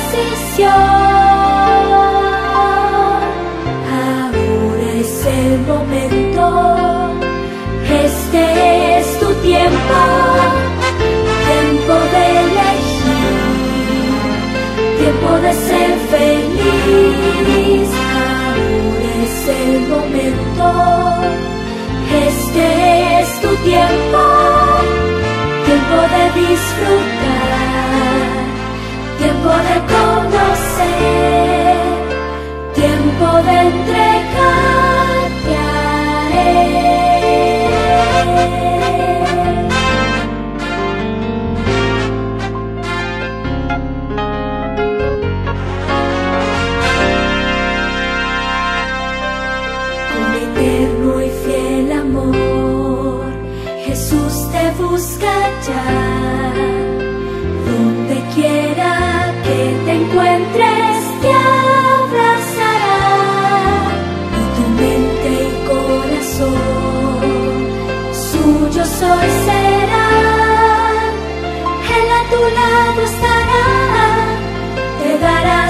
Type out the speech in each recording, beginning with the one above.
decisión. Ahora es el momento, este es tu tiempo, tiempo de elegir, tiempo de ser feliz. Ahora es el momento, este es tu tiempo, tiempo de disfrutar, tiempo de conocer, tiempo de entregarte a Él. Con eterno y fiel amor, Jesús te busca ya. Donde quiera que te encuentres, te abrazará, y tu mente y corazón suyos hoy serán. Él a tu lado estará, te dará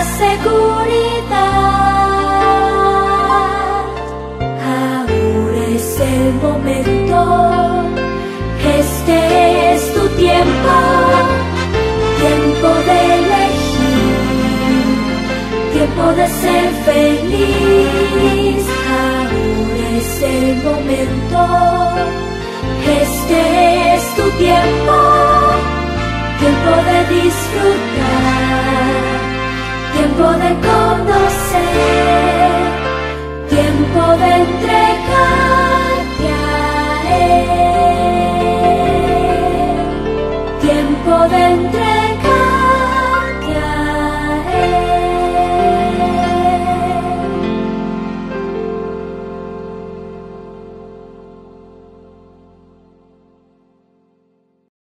seguridad. Ahora es el momento, este es tu tiempo, tiempo de elegir, tiempo de ser feliz. Ahora es el momento, este es tu tiempo, tiempo de disfrutar, tiempo de